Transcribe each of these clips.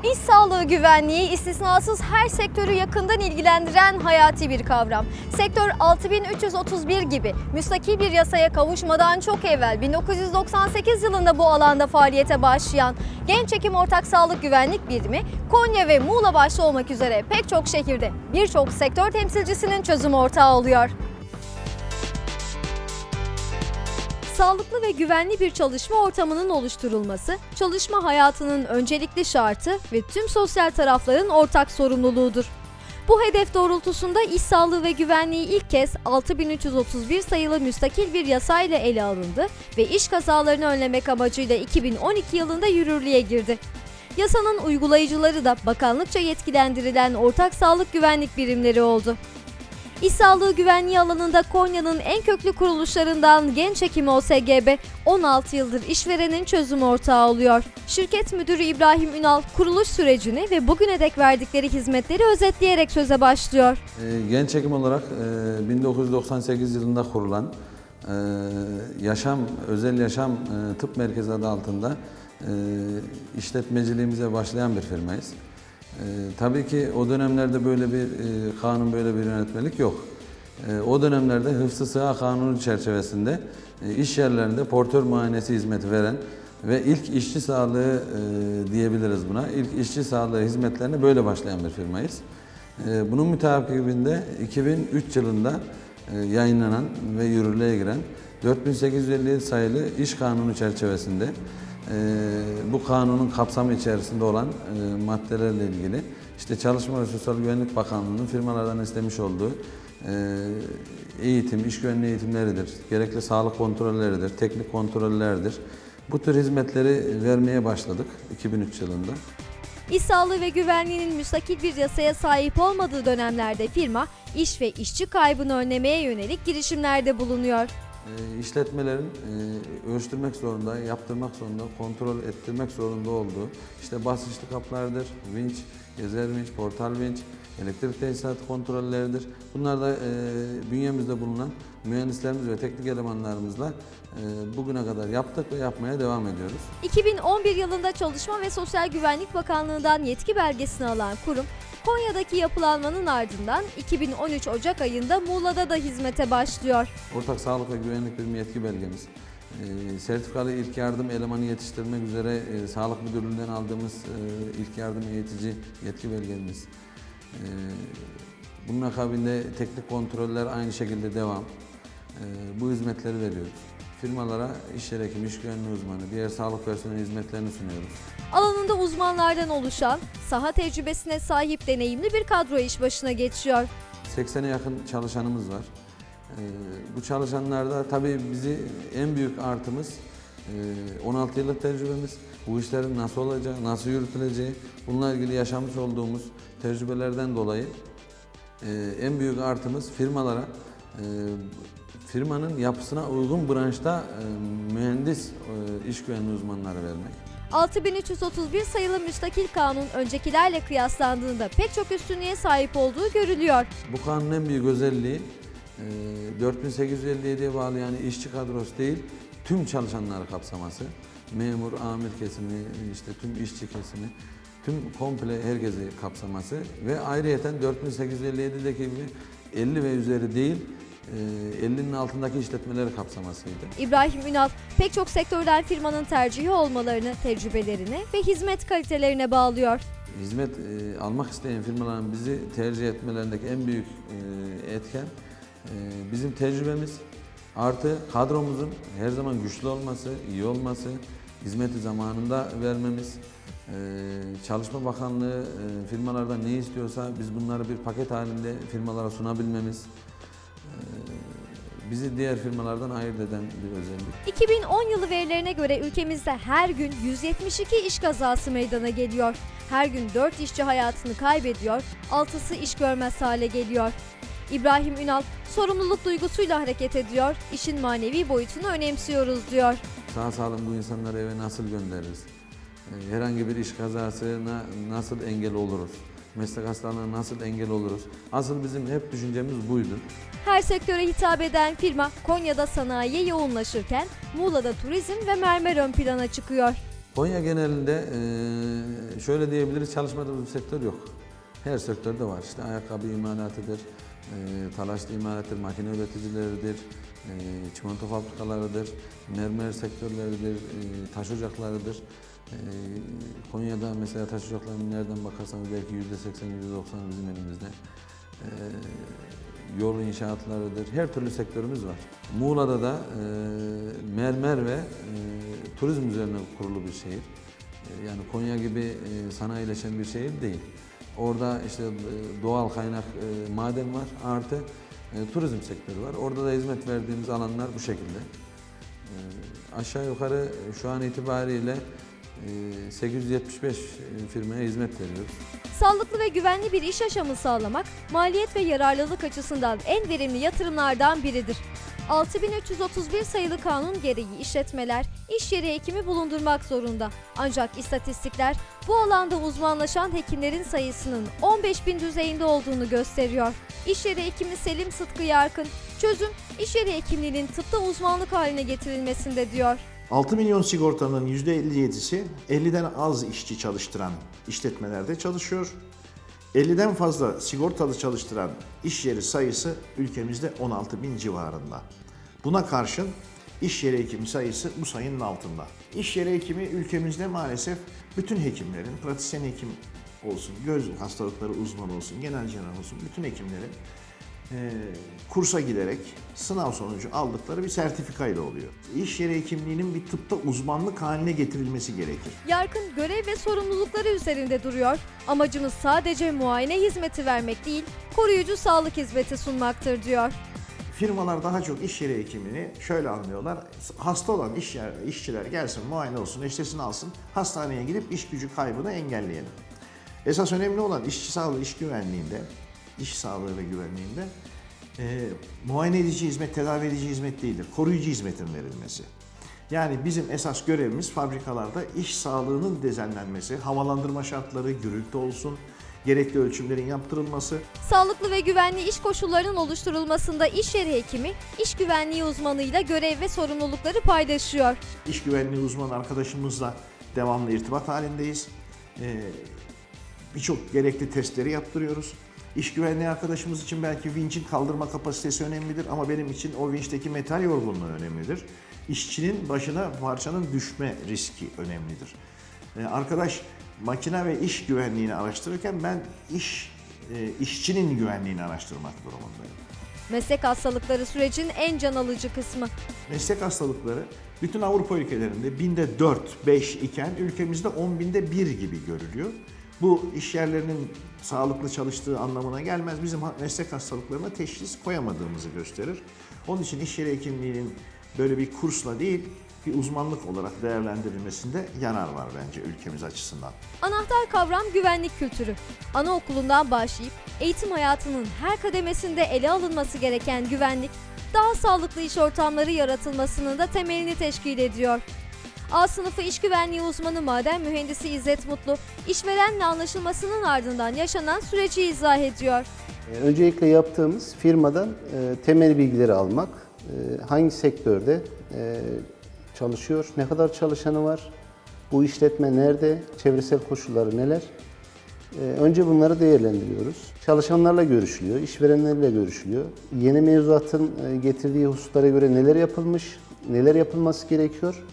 İş sağlığı güvenliği istisnasız her sektörü yakından ilgilendiren hayati bir kavram. Sektör 6331 gibi müstakil bir yasaya kavuşmadan çok evvel 1998 yılında bu alanda faaliyete başlayan Genç Hekim Ortak Sağlık Güvenlik Birimi Konya ve Muğla başta olmak üzere pek çok şehirde birçok sektör temsilcisinin çözüm ortağı oluyor. Sağlıklı ve güvenli bir çalışma ortamının oluşturulması, çalışma hayatının öncelikli şartı ve tüm sosyal tarafların ortak sorumluluğudur. Bu hedef doğrultusunda iş sağlığı ve güvenliği ilk kez 6331 sayılı müstakil bir yasayla ele alındı ve iş kazalarını önlemek amacıyla 2012 yılında yürürlüğe girdi. Yasanın uygulayıcıları da bakanlıkça yetkilendirilen ortak sağlık güvenlik birimleri oldu. İş sağlığı güvenliği alanında Konya'nın en köklü kuruluşlarından Genç Hekim OSGB 16 yıldır işverenin çözüm ortağı oluyor. Şirket müdürü İbrahim Ünal kuruluş sürecini ve bugüne dek verdikleri hizmetleri özetleyerek söze başlıyor. Genç Hekim olarak 1998 yılında kurulan özel yaşam tıp merkezi adı altında işletmeciliğimize başlayan bir firmayız. Tabii ki o dönemlerde böyle bir kanun, böyle bir yönetmelik yok. O dönemlerde Hıfzı Sıha Kanunu çerçevesinde iş yerlerinde portör muayenesi hizmeti veren ve ilk işçi sağlığı diyebiliriz buna. İlk işçi sağlığı hizmetlerine böyle başlayan bir firmayız. Bunun mütakibinde 2003 yılında yayınlanan ve yürürlüğe giren 4857 sayılı İş Kanunu çerçevesinde bu kanunun kapsamı içerisinde olan maddelerle ilgili işte Çalışma ve Sosyal Güvenlik Bakanlığı'nın firmalardan istemiş olduğu eğitim, iş güvenliği eğitimleridir, gerekli sağlık kontrolleridir, teknik kontrollerdir. Bu tür hizmetleri vermeye başladık 2003 yılında. İş sağlığı ve güvenliğinin müstakil bir yasaya sahip olmadığı dönemlerde firma, iş ve işçi kaybını önlemeye yönelik girişimlerde bulunuyor. İşletmelerin ölçtürmek zorunda, yaptırmak zorunda, kontrol ettirmek zorunda olduğu işte basınçlı kaplardır, vinç, gezer vinç, portal vinç, elektrik tesisatı kontrolleridir. Bunlar da bünyemizde bulunan mühendislerimiz ve teknik elemanlarımızla bugüne kadar yaptık ve yapmaya devam ediyoruz. 2011 yılında Çalışma ve Sosyal Güvenlik Bakanlığı'ndan yetki belgesini alan kurum, Konya'daki yapılanmanın ardından 2013 Ocak ayında Muğla'da da hizmete başlıyor. Ortak Sağlık ve Güvenlik Birimi yetki belgemiz, sertifikalı ilk yardım elemanı yetiştirmek üzere Sağlık Müdürlüğü'nden aldığımız ilk yardım eğitici yetki belgemiz. Bunun akabinde teknik kontroller aynı şekilde devam. Bu hizmetleri veriyoruz. Firmalara iş yeri hekimi, iş güvenliği uzmanı, diğer sağlık personeli hizmetlerini sunuyoruz. Alanında uzmanlardan oluşan, saha tecrübesine sahip deneyimli bir kadro iş başına geçiyor. 80'e yakın çalışanımız var. Bu çalışanlarda tabii bizi en büyük artımız 16 yıllık tecrübemiz. Bu işlerin nasıl olacağı, nasıl yürütüleceği, bununla ilgili yaşamış olduğumuz tecrübelerden dolayı en büyük artımız firmalara firmanın yapısına uygun branşta mühendis iş güvenliği uzmanları vermek. 6331 sayılı müstakil kanun öncekilerle kıyaslandığında pek çok üstünlüğe sahip olduğu görülüyor. Bu kanunun en büyük özelliği 4857'ye bağlı yani işçi kadrosu değil, tüm çalışanları kapsaması. Memur, amir kesimi, işte tüm işçi kesimi, tüm komple herkesi kapsaması ve ayrıyeten 4857'deki gibi 50 ve üzeri değil, 50'nin altındaki işletmeleri kapsamasıydı. İbrahim Ünal pek çok sektörden firmanın tercihi olmalarını, tecrübelerine ve hizmet kalitelerine bağlıyor. Hizmet almak isteyen firmaların bizi tercih etmelerindeki en büyük etken bizim tecrübemiz artı kadromuzun her zaman güçlü olması, iyi olması, hizmeti zamanında vermemiz, Çalışma Bakanlığı firmalardan ne istiyorsa biz bunları bir paket halinde firmalara sunabilmemiz bizi diğer firmalardan ayırt eden bir özellik. 2010 yılı verilerine göre ülkemizde her gün 172 iş kazası meydana geliyor. Her gün 4 işçi hayatını kaybediyor, 6'sı iş görmez hale geliyor. İbrahim Ünal sorumluluk duygusuyla hareket ediyor, işin manevi boyutunu önemsiyoruz diyor. Sağ salim bu insanları eve nasıl göndeririz? Herhangi bir iş kazasına nasıl engel oluruz? Meslek hastalığına nasıl engel oluruz? Asıl bizim hep düşüncemiz buydu. Her sektöre hitap eden firma Konya'da sanayiye yoğunlaşırken Muğla'da turizm ve mermer ön plana çıkıyor. Konya genelinde şöyle diyebiliriz, çalışmadığımız bir sektör yok. Her sektörde var. İşte ayakkabı imalatıdır, talaşlı imalattır, makine üreticileridir, çimento fabrikalarıdır, mermer sektörleridir, taş ocaklarıdır. Konya'da mesela taş ocaklarının nereden bakarsanız belki %80-%90 bizim elimizde. Yol inşaatlarıdır, her türlü sektörümüz var. Muğla'da da mermer ve turizm üzerine kurulu bir şehir. Yani Konya gibi sanayileşen bir şehir değil. Orada işte doğal kaynak maden var, artı turizm sektörü var. Orada da hizmet verdiğimiz alanlar bu şekilde. Aşağı yukarı şu an itibariyle 875 firmaya hizmet veriyoruz. Sağlıklı ve güvenli bir iş yaşamı sağlamak, maliyet ve yararlılık açısından en verimli yatırımlardan biridir. 6331 sayılı kanun gereği işletmeler iş yeri hekimi bulundurmak zorunda. Ancak istatistikler bu alanda uzmanlaşan hekimlerin sayısının 15.000 düzeyinde olduğunu gösteriyor. İş yeri hekimi Selim Sıtkı Yarkın, çözüm iş yeri hekimliğinin tıpta uzmanlık haline getirilmesinde diyor. 6 milyon sigortanın %57'si 50'den az işçi çalıştıran işletmelerde çalışıyor. 50'den fazla sigortalı çalıştıran iş yeri sayısı ülkemizde 16.000 civarında. Buna karşın iş yeri hekimi sayısı bu sayının altında. İş yeri hekimi ülkemizde maalesef bütün hekimlerin, pratisyen hekim olsun, göz hastalıkları uzmanı olsun, genel cerrah olsun, bütün hekimlerin kursa giderek sınav sonucu aldıkları bir sertifikayla oluyor. İş yeri hekimliğinin bir tıpta uzmanlık haline getirilmesi gerekir. Yarkın görev ve sorumlulukları üzerinde duruyor. Amacımız sadece muayene hizmeti vermek değil, koruyucu sağlık hizmeti sunmaktır diyor. Firmalar daha çok iş yeri hekimliğini şöyle anlıyorlar. Hasta olan işçiler gelsin, muayene olsun, eştesini alsın, hastaneye gidip iş gücü kaybını engelleyelim. Esas önemli olan işçi sağlığı, iş güvenliğinde, iş sağlığı ve güvenliğinde muayene edici hizmet, tedavi edici hizmet değildir. Koruyucu hizmetin verilmesi. Yani bizim esas görevimiz fabrikalarda iş sağlığının düzenlenmesi, havalandırma şartları, gürültü olsun, gerekli ölçümlerin yaptırılması. Sağlıklı ve güvenli iş koşullarının oluşturulmasında iş yeri hekimi, iş güvenliği uzmanıyla görev ve sorumlulukları paylaşıyor. İş güvenliği uzmanı arkadaşımızla devamlı irtibat halindeyiz. Birçok gerekli testleri yaptırıyoruz. İş güvenliği arkadaşımız için belki vinçin kaldırma kapasitesi önemlidir ama benim için o vinçteki metal yorgunluğu önemlidir. İşçinin başına parçanın düşme riski önemlidir. Arkadaş makine ve iş güvenliğini araştırırken ben işçinin güvenliğini araştırmak durumundayım. Meslek hastalıkları sürecin en can alıcı kısmı. Meslek hastalıkları bütün Avrupa ülkelerinde binde 4, 5 iken ülkemizde 10.000'de 1 gibi görülüyor. Bu iş yerlerinin sağlıklı çalıştığı anlamına gelmez. Bizim meslek hastalıklarına teşhis koyamadığımızı gösterir. Onun için iş yeri hekimliğinin böyle bir kursla değil, bir uzmanlık olarak değerlendirilmesinde yarar var bence ülkemiz açısından. Anahtar kavram güvenlik kültürü. Anaokulundan başlayıp eğitim hayatının her kademesinde ele alınması gereken güvenlik, daha sağlıklı iş ortamları yaratılmasının da temelini teşkil ediyor. A sınıfı iş güvenliği uzmanı maden mühendisi İzzet Mutlu, işverenle anlaşılmasının ardından yaşanan süreci izah ediyor. Öncelikle yaptığımız firmadan temel bilgileri almak, hangi sektörde çalışıyor, ne kadar çalışanı var, bu işletme nerede, çevresel koşulları neler. Önce bunları değerlendiriyoruz. Çalışanlarla görüşülüyor, işverenlerle görüşülüyor. Yeni mevzuatın getirdiği hususlara göre neler yapılmış, neler yapılması gerekiyor.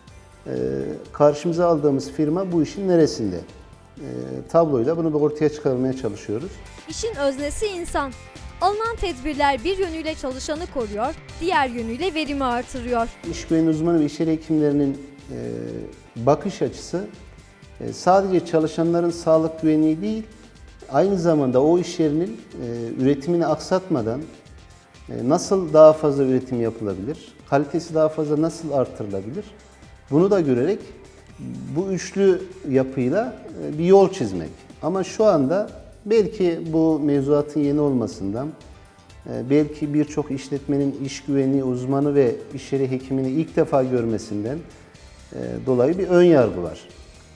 Karşımıza aldığımız firma bu işin neresinde? Tabloyla bunu da ortaya çıkarmaya çalışıyoruz. İşin öznesi insan. Alınan tedbirler bir yönüyle çalışanı koruyor, diğer yönüyle verimi artırıyor. İş güvenliği uzmanı ve iş yeri hekimlerinin bakış açısı sadece çalışanların sağlık güvenliği değil, aynı zamanda o iş yerinin üretimini aksatmadan nasıl daha fazla üretim yapılabilir, kalitesi daha fazla nasıl artırılabilir, bunu da görerek bu üçlü yapıyla bir yol çizmek. Ama şu anda belki bu mevzuatın yeni olmasından, belki birçok işletmenin iş güvenliği uzmanı ve iş yeri hekimini ilk defa görmesinden dolayı bir ön yargı var.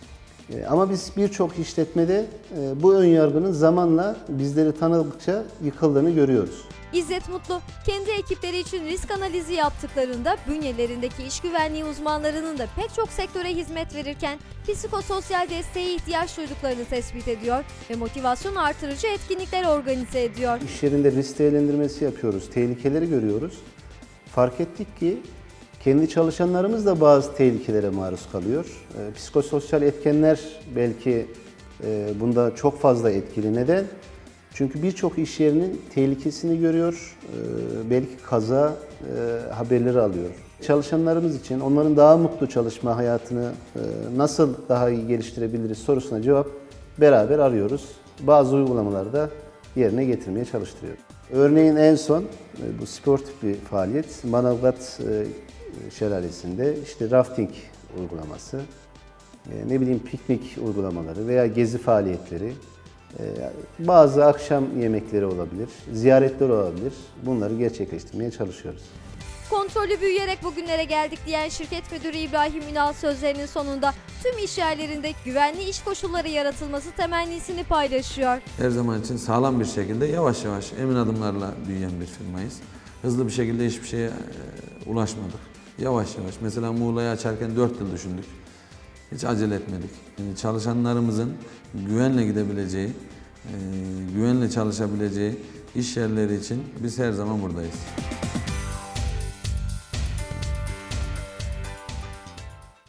Ama biz birçok işletmede bu önyargının zamanla bizleri tanıdıkça yıkıldığını görüyoruz. İzzet Mutlu, kendi ekipleri için risk analizi yaptıklarında bünyelerindeki iş güvenliği uzmanlarının da pek çok sektöre hizmet verirken psikososyal desteğe ihtiyaç duyduklarını tespit ediyor ve motivasyon artırıcı etkinlikler organize ediyor. İş yerinde risk değerlendirmesi yapıyoruz, tehlikeleri görüyoruz. Fark ettik ki kendi çalışanlarımız da bazı tehlikelere maruz kalıyor. Psikososyal etkenler belki bunda çok fazla etkili. Neden? Çünkü birçok iş yerinin tehlikesini görüyor, belki kaza haberleri alıyor. Çalışanlarımız için onların daha mutlu çalışma hayatını nasıl daha iyi geliştirebiliriz sorusuna cevap beraber arıyoruz. Bazı uygulamalarda yerine getirmeye çalıştırıyoruz. Örneğin en son bu sportif bir faaliyet Manavgat Şelalesi'nde işte rafting uygulaması, piknik uygulamaları veya gezi faaliyetleri, bazı akşam yemekleri olabilir, ziyaretler olabilir. Bunları gerçekleştirmeye çalışıyoruz. Kontrollü büyüyerek bugünlere geldik diyen şirket müdürü İbrahim Ünal sözlerinin sonunda tüm iş yerlerinde güvenli iş koşulları yaratılması temennisini paylaşıyor. Her zaman için sağlam bir şekilde yavaş yavaş emin adımlarla büyüyen bir firmayız. Hızlı bir şekilde hiçbir şeye ulaşmadık. Yavaş yavaş. Mesela Muğla'yı açarken 4 yıl düşündük. Hiç acele etmedik. Çalışanlarımızın güvenle gidebileceği, güvenle çalışabileceği iş yerleri için biz her zaman buradayız.